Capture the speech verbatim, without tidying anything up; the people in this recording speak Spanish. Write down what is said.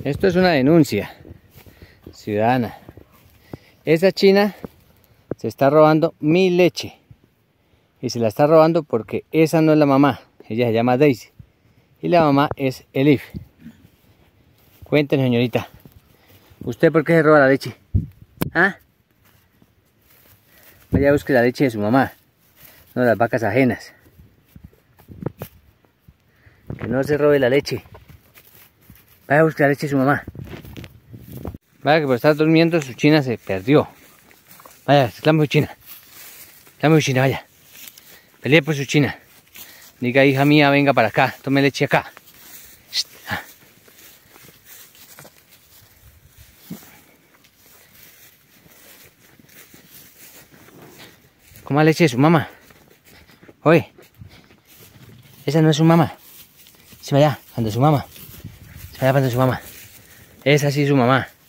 Esto es una denuncia ciudadana. Esa china se está robando mi leche. Y se la está robando porque esa no es la mamá. Ella se llama Daisy. Y la mamá es Elif. Cuéntenos, señorita. ¿Usted por qué se roba la leche? ¿Ah? Vaya a buscar la leche de su mamá. No las vacas ajenas. Que no se robe la leche. Vaya a buscar la leche de su mamá. Vaya que por estar durmiendo su china se perdió. Vaya, reclame su china. Reclame su china, vaya. Pelee por su china. Diga, hija mía, venga para acá. Tome leche acá. Coma leche de su mamá. Oye. Esa no es su mamá. Se vaya, cuando su mamá. Se vaya cuando su mamá. Esa sí es su mamá.